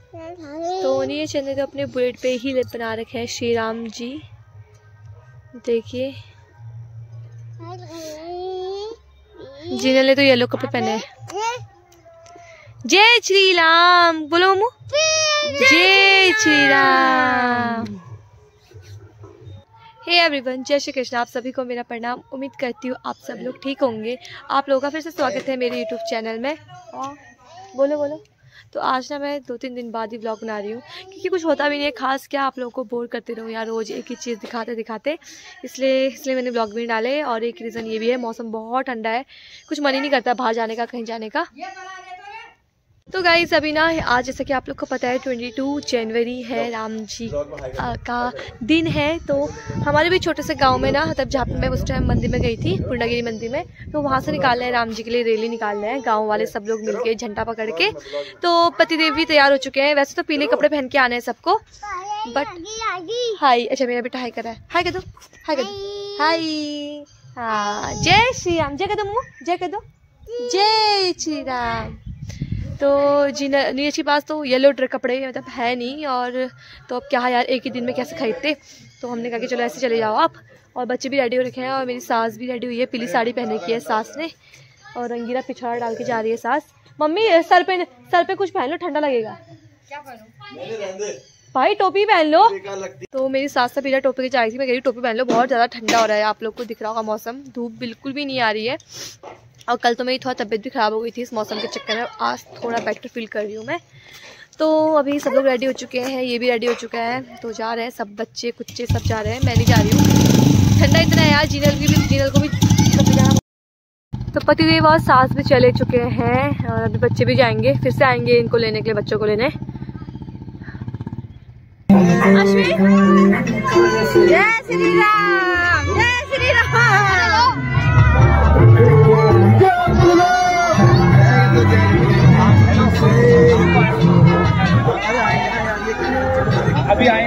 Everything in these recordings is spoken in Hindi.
तो नीचे चंदे तो अपने बुलेट पे ही बना रखे हैं श्री राम जी, देखिए। जिन्हें ने तो येलो कपड़े पहने हैं। जय श्री राम बोलो मम्मू, जय श्री राम। हे एवरीवन, जय श्री कृष्ण। आप सभी को मेरा प्रणाम। उम्मीद करती हूँ आप सब लोग ठीक होंगे। आप लोगों का फिर से स्वागत है मेरे यूट्यूब चैनल में। बोलो बोलो। तो आज ना मैं 2-3 दिन बाद ही व्लॉग बना रही हूँ, क्योंकि कुछ होता भी नहीं है खास। क्या आप लोगों को बोर करते रहूँ यार, रोज़ एक ही चीज़ दिखाते दिखाते, इसलिए मैंने व्लॉग भी नहीं डाले। और एक रीज़न ये भी है, मौसम बहुत ठंडा है, कुछ मन ही नहीं करता बाहर जाने का, कहीं जाने का। तो गाइस अभी ना आज जैसा कि आप लोग को पता है 22 जनवरी है, राम जी का दिन है। तो हमारे भी छोटे से गांव में ना, तब जहाँ पे मैं उस टाइम मंदिर में गई थी, पूर्णागिरी मंदिर में, तो वहाँ से निकाल रहे हैं राम जी के लिए रैली निकाल रहे हैं गांव वाले सब लोग मिलके झंडा पकड़ के। तो पतिदेव भी तैयार हो चुके हैं। वैसे तो पीले कपड़े पहन के आने हैं सबको, बट हाय, अच्छा मेरा बेटा हाय कर रहा है, हाय कर दो, हाय कर दो, हाय। हाँ, जय श्री राम, जय कर दो, जय कर दो, जय श्री राम। तो जी नीरज के पास तो येलो कपड़े मतलब है नहीं, और तो अब क्या है यार, एक ही दिन में कैसे खरीदते। तो हमने कहा कि चलो ऐसे चले जाओ आप। और बच्चे भी रेडी हो रखे हैं, और मेरी सास भी रेडी हुई है, पीली साड़ी पहन रखी है सास ने, और रंगीला पिछवाड़ा डाल के जा रही है सास। मम्मी सर पे कुछ पहन लो, ठंडा लगेगा। क्या पहनूं? भाई टोपी पहन लो। तो मेरी सास से पीला टोपी की जा रही थी, मैं कह रही टोपी पहन लो, बहुत ज़्यादा ठंडा हो रहा है। आप लोग को दिख रहा होगा मौसम, धूप बिल्कुल भी नहीं आ रही है। और कल तो मेरी थोड़ा तबीयत भी ख़राब हो गई थी इस मौसम के चक्कर में। आज थोड़ा बेटर फील कर रही हूँ मैं। तो अभी सब लोग रेडी हो चुके हैं, ये भी रेडी हो चुका है, तो जा रहे हैं सब, बच्चे कुच्चे सब जा रहे हैं, मैं नहीं जा रही हूँ। ठंडा इतना है यार, जीनल को भी तो पतिदेव और सास भी चले चुके हैं, और अभी बच्चे भी जाएंगे, फिर से आएंगे इनको लेने के लिए, बच्चों को लेने। जय श्री राम, जय श्री राम। अभी आए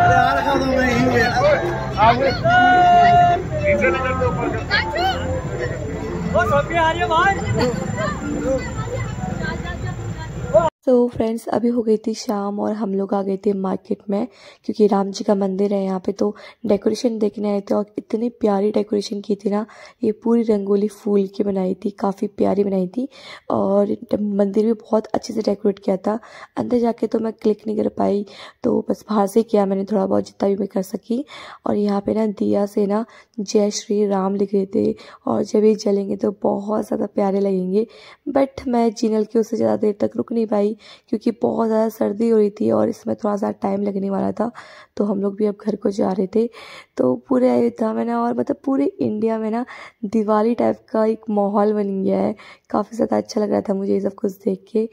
तो फ्रेंड्स अभी हो गई थी शाम, और हम लोग आ गए थे मार्केट में, क्योंकि राम जी का मंदिर है यहाँ पे। तो डेकोरेशन देखने आए थे, और इतनी प्यारी डेकोरेशन की थी ना, ये पूरी रंगोली फूल की बनाई थी, काफ़ी प्यारी बनाई थी। और मंदिर भी बहुत अच्छे से डेकोरेट किया था। अंदर जाके तो मैं क्लिक नहीं कर पाई, तो बस बाहर से किया मैंने थोड़ा बहुत, जितना भी मैं कर सकी। और यहाँ पे ना दिया से ना जय श्री राम लिख रहे थे, और जब ये जलेंगे तो बहुत ज़्यादा प्यारे लगेंगे। बट मैं जिनल के उससे ज़्यादा देर तक रुक नहीं पाई, क्योंकि बहुत ज़्यादा सर्दी हो रही थी, और इसमें थोड़ा सा टाइम लगने वाला था। तो हम लोग भी अब घर को जा रहे थे। तो पूरे अयोध्या में ना, और मतलब पूरे इंडिया में ना, दिवाली टाइप का एक माहौल बन गया है। काफ़ी ज़्यादा अच्छा लग रहा था मुझे ये सब कुछ देख के।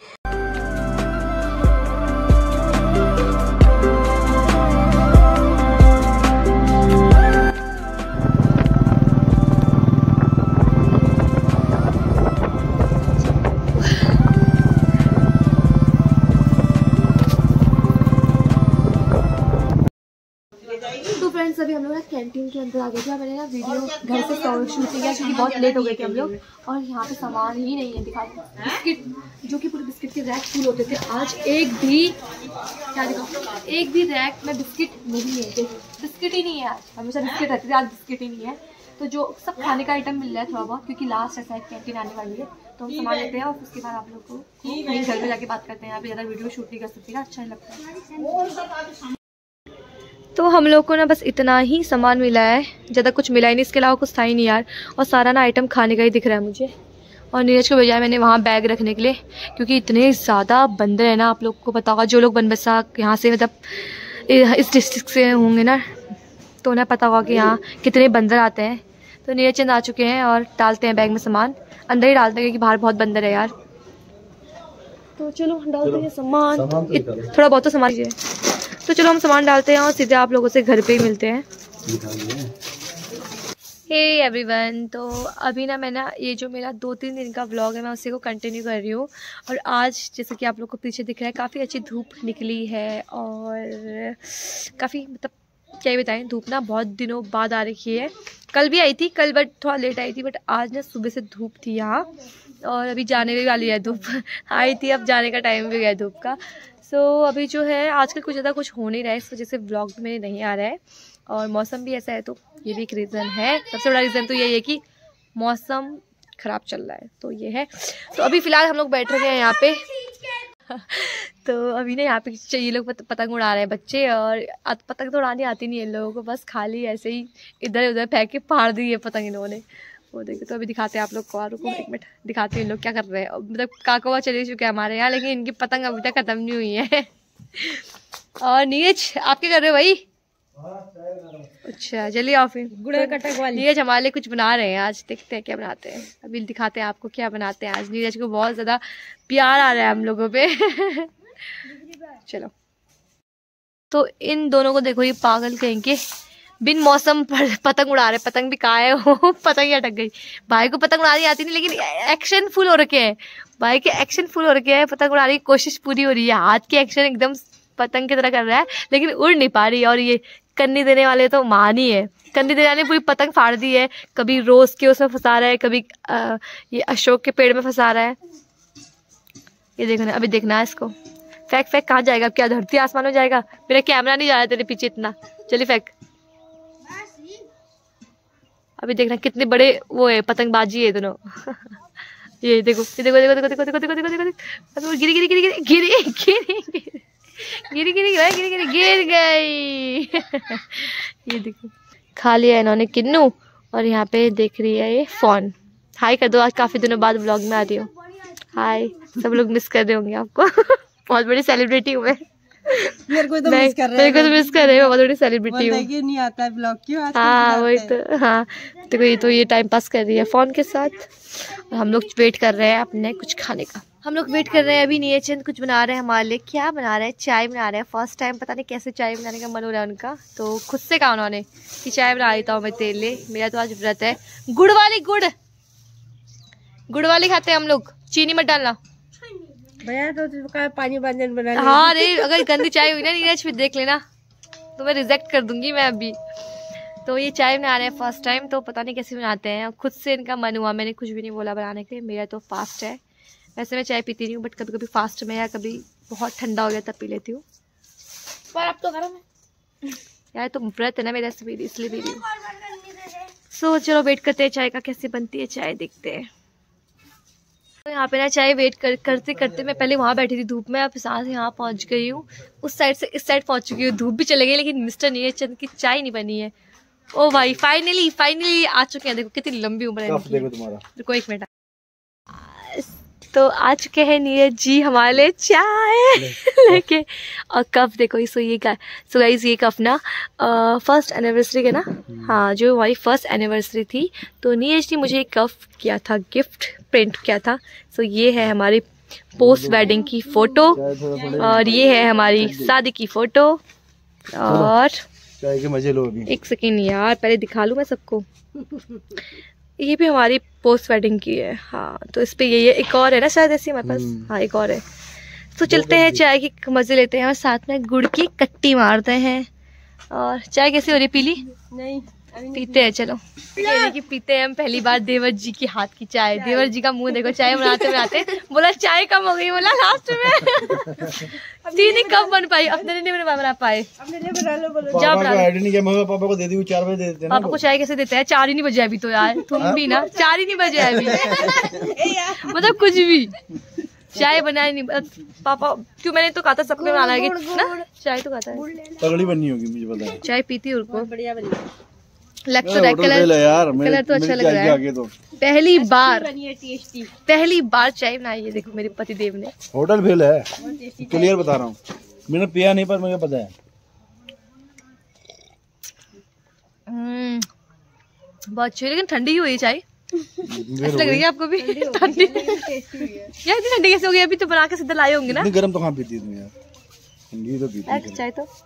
फ्रेंड्स अभी हम लोग कैंटीन के अंदर आ गए थे। मैंने ना वीडियो घर से शूट किया, क्योंकि बहुत लेट हो गए थे हम लोग, और यहाँ पे सामान ही नहीं है दिखा। बिस्किट, जो कि पूरे बिस्किट के रैक फुल होते थे, आज एक भी क्या दिखाओ, एक भी रैक में बिस्किट नहीं है। बिस्किट ही नहीं है आज, हमेशा बिस्किट रहते थे, आज बिस्किट ही नहीं है। तो जो सब खाने का आइटम मिल रहा है थोड़ा बहुत, क्योंकि लास्ट ऐसा कैंटीन आने वाली है, तो हम सामान लेते हैं, और उसके बाद आप लोग को घर में जाके बात करते हैं। यहाँ पे ज़्यादा वीडियो शूट नहीं कर सकती ना, अच्छा नहीं लगता है। तो हम लोग को ना बस इतना ही सामान मिला है, ज़्यादा कुछ मिला ही नहीं, इसके अलावा कुछ था ही नहीं यार। और सारा ना आइटम खाने का ही दिख रहा है मुझे। और नीरज को भेजा है मैंने वहाँ बैग रखने के लिए, क्योंकि इतने ज़्यादा बंदर है ना। आप लोग को पता होगा, जो लोग बनबसा यहाँ से मतलब इस डिस्ट्रिक्ट से होंगे ना, तो उन्हें पता होगा कि यहाँ कितने बंदर आते हैं। तो नीरज चंद आ चुके हैं, और डालते हैं बैग में सामान, अंदर ही डालते हैं, क्योंकि बाहर बहुत बंदर है यार। तो चलो डालते हैं सामान, थोड़ा बहुत तो सामान है। तो चलो हम सामान डालते हैं, और सीधे आप लोगों से घर पे ही मिलते हैं। हे एवरीवन, तो अभी ना मैं ना ये जो मेरा 2-3 दिन का व्लॉग है, मैं उसी को कंटिन्यू कर रही हूँ। और आज जैसे कि आप लोग को पीछे दिख रहा है, काफ़ी अच्छी धूप निकली है, और काफ़ी मतलब क्या ही बताएं, धूप ना बहुत दिनों बाद आ रखी है। कल भी आई थी, कल बट थोड़ा लेट आई थी, बट आज ना सुबह से धूप थी यहाँ। और अभी जाने भी वाली है धूप। आई थी, अब जाने का टाइम भी गया धूप का। सो अभी जो है आजकल कुछ ज़्यादा कुछ हो नहीं रहा है, इस वजह से व्लॉग में नहीं आ रहा है और मौसम भी ऐसा है, तो ये भी एक रीज़न है। सबसे बड़ा रीज़न तो यही है कि मौसम ख़राब चल रहा है, तो ये है। तो अभी फ़िलहाल हम लोग बैठ रहे हैं यहाँ पे। तो अभी ना यहाँ पे ये लोग पतंग उड़ा रहे हैं बच्चे, और पतंग तो उड़ानी आती नहीं है इन लोगों को, बस खाली ऐसे ही इधर उधर फेंक के फाड़ दी है पतंग इन्होंने। वो देखो, तो अभी दिखाते हैं आप लोग को, और रुको एक मिनट दिखाते हैं इन लोग क्या कर रहे हैं। मतलब काकवा चले चुके हैं हमारे यहाँ, लेकिन इनकी पतंग अभी तक ख़त्म नहीं हुई है। और नीरज आप क्या कर रहे हो भाई? अच्छा चलिए आओ फिर। नीरज हमारे लिए कुछ बना रहे हैं आज, देखते हैं क्या बनाते हैं। अभी दिखाते हैं आपको क्या बनाते हैं आज। नीरज को बहुत ज़्यादा प्यार आ रहा है हम लोगों पे। चलो, तो इन दोनों को देखो, ये पागल कहीं के बिन मौसम पर पतंग उड़ा रहे। पतंग भी कहाँ है वो पतंग ही अटक गई। भाई को पतंग उड़ानी आती नहीं, लेकिन एक्शन फुल हो रखे हैं भाई के, एक्शन फुल हो रखे हैं। पतंग उड़ाने की कोशिश पूरी हो रही है, हाथ की एक्शन एकदम पतंग की तरह कर रहा है, लेकिन उड़ नहीं पा रही। और ये कन्नी देने वाले तो मान ही है, कन्नी देने वाले पूरी पतंग फाड़ दी है। कभी रोज के उसमें फंसा रहा है, कभी ये अशोक के पेड़ में फंसा रहा है। ये देखना, अभी देखना है इसको। फेंक फेंक, कहाँ जाएगा? क्या धरती आसमान में जाएगा? मेरा कैमरा नहीं जा रहा है तेरे पीछे इतना। चलिए फेंक। अभी देखना कितने बड़े वो है, पतंगबाजी है दोनों। ये देखो, ये देखो देखो देखो देखो देखो देखो देखो देखो देखो, गिरी गिरी गिरी गिरी गिरी गिरी गिरी गिरी गिरी गिरी गिर गई। ये देखो, खा लिया इन्होंने किन्नू, और यहाँ पे देख रही है ये फोन। हाय कर दो, आज काफी दिनों बाद व्लॉग में आ रही हो। हाय, सब लोग मिस कर रहे होंगे आपको। बहुत बड़ी सेलिब्रिटी हूँ मैं। मेरे को तो मिस कर रहे हैं, मेरे को तो मिस कर रहे हो, बहुत बड़ी सेलिब्रिटी हूँ। नहीं आता है ब्लॉग क्यों? हाँ वही तो, हाँ देखो ये टाइम पास कर रही है फोन के साथ, और हम लोग वेट कर रहे हैं अपने कुछ खाने का। हम लोग वेट कर रहे हैं। अभी नीरज कुछ बना रहे हैं हमारे लिए। क्या बना रहे हैं? चाय बना रहे हैं। फर्स्ट टाइम, पता नहीं कैसे चाय बनाने का मन हो रहा है उनका, तो खुद से कहा उन्होंने कि चाय बना लेता हूँ मैं तेरे लिए। मेरा तो आज व्रत है। गुड़ वाली खाते हैं हम लोग, चीनी मत डालना भैया। तो पानी बना ले। हाँ अरे, अगर गंदी चाय हुई ना नीरज, फिर देख लेना, तो मैं रिजेक्ट कर दूंगी मैं अभी। तो ये चाय बना रहे हैं फर्स्ट टाइम, तो पता नहीं कैसे बनाते हैं। खुद से इनका मन हुआ, मैंने कुछ भी नहीं बोला बनाने के लिए। मेरा तो फास्ट है, वैसे मैं चाय पीती नहीं हूँ, बट कभी कभी फास्ट में या कभी बहुत ठंडा हो गया तब पी लेती हूँ। पर अब तो गरम है यार, तो व्रत है ना मेरा, इसलिए पी रही हूँ। सो चलो वेट करते हैं चाय का, कैसे बनती है चाय देखते हैं। तो यहाँ पे ना चाय वेट करते करते मैं पहले वहाँ बैठी थी धूप में, अब साथ यहाँ पहुँच गई हूँ। उस साइड से इस साइड पहुँच चुकी हूँ। धूप भी चले गई, लेकिन मिस्टर नीरज चंद की चाय नहीं बनी है। ओ भाई, फाइनली आ चुके हैं। देखो कितनी लंबी उम्र है इनकी। देखो एक मिनट, तो आ चुके हैं नीरज जी हमारे लिए चाय लेके। और कप देखो, सो गाइस ये कप ना फर्स्ट एनिवर्सरी के ना, हाँ जो हमारी फर्स्ट एनिवर्सरी थी, तो नीरज ने मुझे एक कप किया था गिफ्ट, प्रिंट किया था। सो ये है हमारी पोस्ट वेडिंग की फ़ोटो, और ये है हमारी शादी की फ़ोटो। और चाय के मजे लो अभी। एक सेकेंड यार, पहले दिखा लूँ मैं सबको। ये भी हमारी पोस्ट वेडिंग की है। हाँ, तो इस पे ये एक और है ना शायद ऐसी हमारे पास। हाँ एक और है। तो चलते हैं, चाय की मजे लेते हैं, और साथ में गुड़ की कट्टी मारते हैं। और चाय कैसी हो रही? पीली नहीं, पीते हैं, चलो कि पीते हैं हम पहली बार देवर जी की हाथ की चाय। देवर जी का मुंह देखो, चाय बनाते बनाते बोला चाय कम हो गई, बोला लास्ट में। चीनी कब बन पाई, अपने नहीं बना पाए। जा बना नहीं किया, मगर पापा को दे दी, 4 बजे दे देते हैं। पापा को चाय कैसे देते हैं? 4 ही नहीं बजे अभी तो यार, तुम भी ना 4 ही नहीं बजे अभी। मतलब कुछ भी चाय बनाए नहीं पापा, क्यों? मैंने तो कहा था सबने बनाना है ना, चाय तो कहता है तगड़ी बननी होगी, मुझे पता है। चाय पीती है उनको, बढ़िया बनी लग तो रहा है कलर तो अच्छा लग रहा है। तो पहली बार टेस्टी, पहली बार चाय बनाई है, देखो मेरे पति देव ने। होटल फेल है, क्लियर बता रहा हूँ। मैंने पिया नहीं, पर मुझे पता है। बहुत अच्छी, लेकिन ठंडी हुई चाय। ऐसा लग रही है आपको भी? ठंडी यार, इतनी ठंडी कैसे हो गई? अभी तो बना के सीधा लाए होंगे ना। गर्म तो कहाँ पीती तुम यार, ठंडी तो पीती चाय तो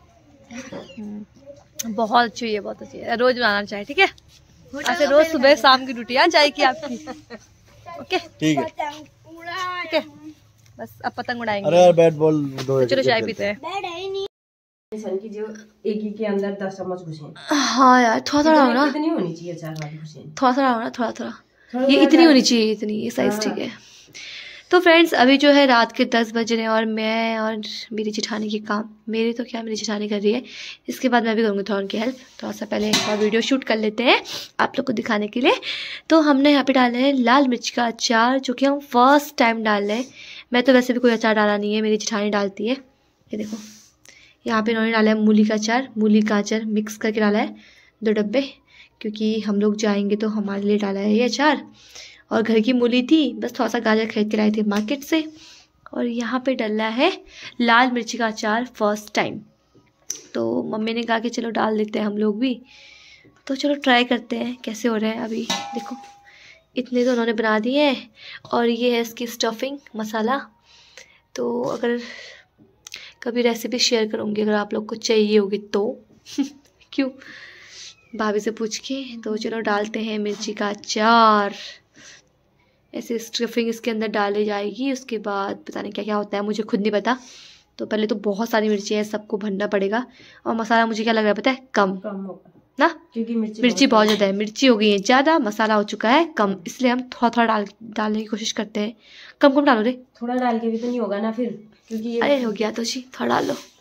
बहुत अच्छी है, बहुत अच्छी है। रोज बनाना चाहे, ठीक है? अच्छा, रोज सुबह शाम की ड्यूटी है चाय की आपकी। ओके ठीक है, ठीक है, बस अब पतंग उड़ाएंगे। अरे यार बैट बॉल दो, चलो चाय पीते हैं। की जो एक के अंदर 10 चम्मच घुसे। हाँ यार, थोड़ा थोड़ा हो ना, नहीं होनी चाहिए 4 वाली घुसे। थोड़ा थोड़ा हो ना, थोड़ा थोड़ा। ये इतनी होनी चाहिए, इतनी, ये साइज़ ठीक है। तो फ्रेंड्स अभी जो है रात के 10 बज रहे हैं और मैं और मेरी जेठानी के काम, मेरी तो क्या मेरी जेठानी कर रही है, इसके बाद मैं भी करूँगी थोड़ा उनकी हेल्प। थोड़ा सा पहले एक और वीडियो शूट कर लेते हैं आप लोग को दिखाने के लिए। तो हमने यहाँ पे डाले हैं लाल मिर्च का अचार, जो कि हम फर्स्ट टाइम डाल रहे हैं। मैं तो वैसे भी कोई अचार डाला नहीं है, मेरी जेठानी डालती है। ये देखो यहाँ पे इन्होंने डाला है मूली का अचार, मूली गाजर मिक्स करके डाला है 2 डब्बे, क्योंकि हम लोग जाएंगे तो हमारे लिए डाला है ये अचार। और घर की मूली थी, बस थोड़ा सा गाजर खरीद के लाई थी मार्केट से। और यहाँ पे डला है लाल मिर्ची का अचार फर्स्ट टाइम। तो मम्मी ने कहा कि चलो डाल देते हैं हम लोग भी, तो चलो ट्राई करते हैं कैसे हो रहे हैं। अभी देखो इतने तो उन्होंने बना दिए हैं। और ये है इसकी स्टफिंग मसाला। तो अगर कभी रेसिपी शेयर करूँगी अगर आप लोग को चाहिए होगी तो क्यों, भाभी से पूछ के। तो चलो डालते हैं मिर्ची का अचार। ऐसे स्टफिंग इसके अंदर डाली जाएगी, उसके बाद पता नहीं क्या क्या होता है, मुझे खुद नहीं पता। तो पहले तो बहुत सारी मिर्ची है, सबको भरना पड़ेगा। और मसाला मुझे क्या लग रहा है पता है, कम होगा ना, क्योंकि मिर्ची बहुत ज़्यादा है। मिर्ची हो गई है ज़्यादा, मसाला हो चुका है कम, इसलिए हम थोड़ा थोड़ा डालने की कोशिश करते हैं। कम कम डालो रे, थोड़ा डाल के भी तो नहीं होगा ना फिर, क्योंकि ये अरे हो गया तो जी, थोड़ा डाल लो।